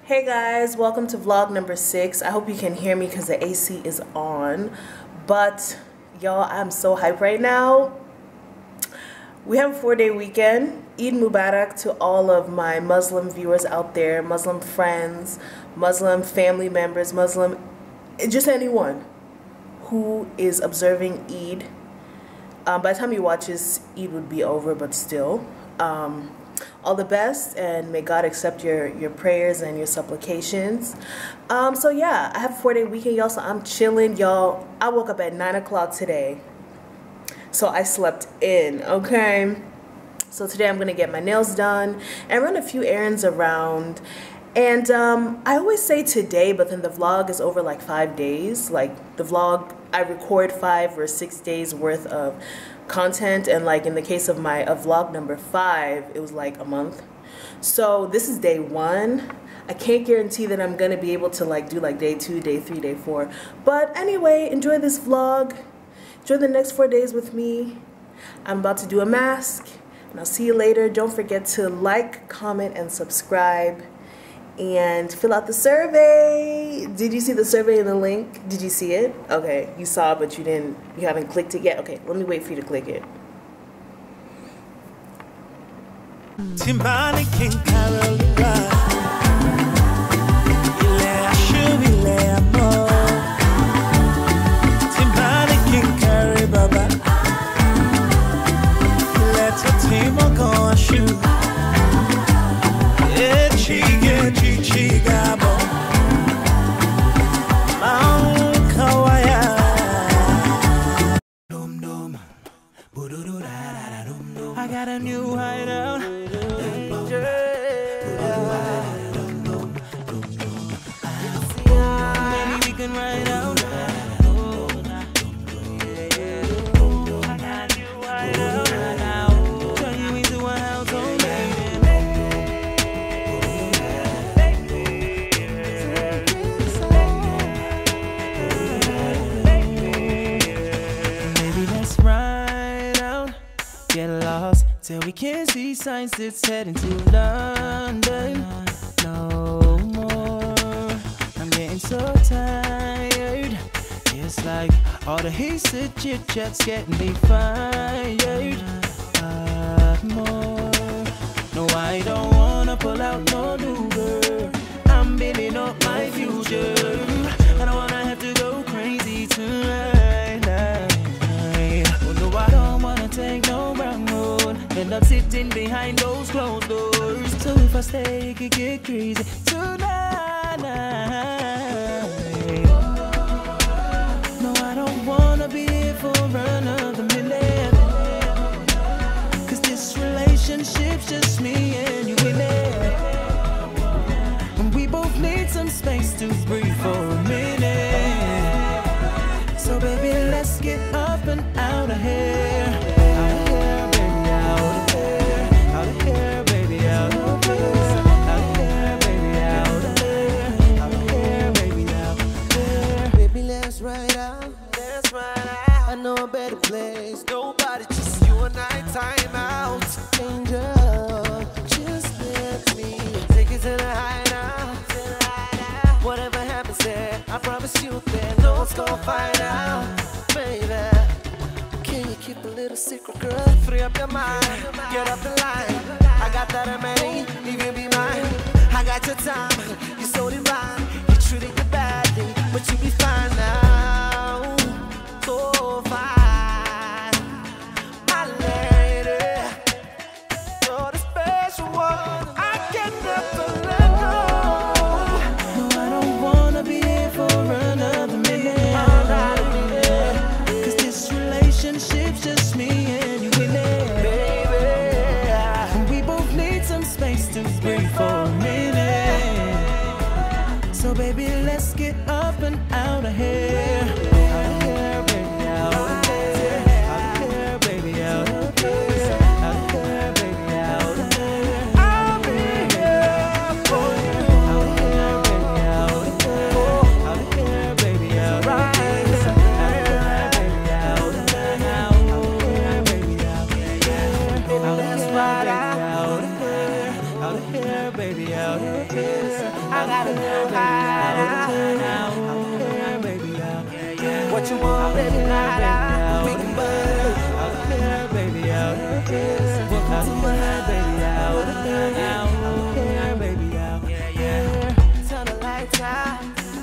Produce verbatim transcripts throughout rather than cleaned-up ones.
Hey guys, welcome to vlog number six. I hope you can hear me because the A C is on. But y'all, I'm so hyped right now. We have a four-day weekend. Eid Mubarak to all of my Muslim viewers out there, Muslim friends, Muslim family members, Muslim, just anyone who is observing Eid. Um, by the time you watch this, Eid would be over, but still. Um, all the best, and may God accept your your prayers and your supplications. Um, so yeah, I have a four-day weekend, y'all, so I'm chilling, y'all. I woke up at nine o'clock today, so I slept in, okay? So today I'm gonna get my nails done and run a few errands around. And um, I always say today, but then the vlog is over like five days. Like the vlog, I record five or six days worth of content, and like in the case of my of vlog number five, it was like a month. So this is day one. I can't guarantee that I'm gonna be able to like do like day two, day three, day four. But anyway, enjoy this vlog. Enjoy the next four days with me. I'm about to do a mask, and I'll see you later. Don't forget to like, comment, and subscribe. And fill out the survey. Did you see the survey in the link? Did you see it? Okay, you saw it, but you didn't, you haven't clicked it yet? Okay, let me wait for you to click it. Timbani King Carolina. Ile ashu ile amo. Timbani King Carry Baba. Let's a team go ashu. I got a new hideout. Maybe we can ride out. I got a new hideout. Turn you into a household lady. Maybe let's ride out. Get lost till we can't see signs that's heading to London. No more. I'm getting so tired. It's like all the hasted chit chats getting me fired. But more. No, I don't wanna pull out no Uber. I'm building up my future. I don't wanna have to go crazy tonight. Oh no, I don't wanna take no wrong road. End up sitting behind those closed doors. So if I stay, it could get crazy tonight. No, I don't wanna be here for another minute. Cause this relationship's just me and you in it. And we both need some space to breathe for a minute. So baby, let's get up and out of here. Place. Nobody, just you and I, time out. Angel, just let me take it to the hideout. Whatever happens there, I promise you that no one's gonna find out. Baby, can you keep a little secret, girl? Free up your mind, get off the line. I got that remedy, you can be mine. I got your time, you're so divine. You treated you badly, but you be fine now. So fine. Just me and you in it, baby. And we both need some space to breathe for a minute. So baby, let's get up and out of here. got a new hideout. Baby, out. What you want, baby, night out. We can buzz. Baby, out. Welcome to my baby, out. Baby, out. Turn the lights out.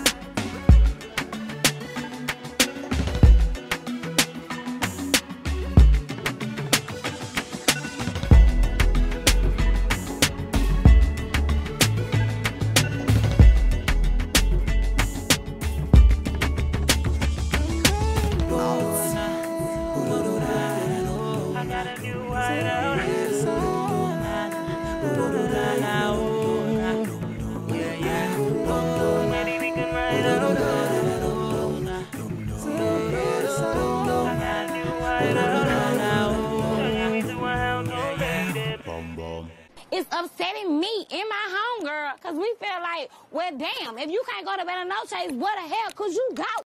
It's upsetting me and my homegirl because we feel like, well, damn, if you can't go to Bella Noche's, where the hell could you go?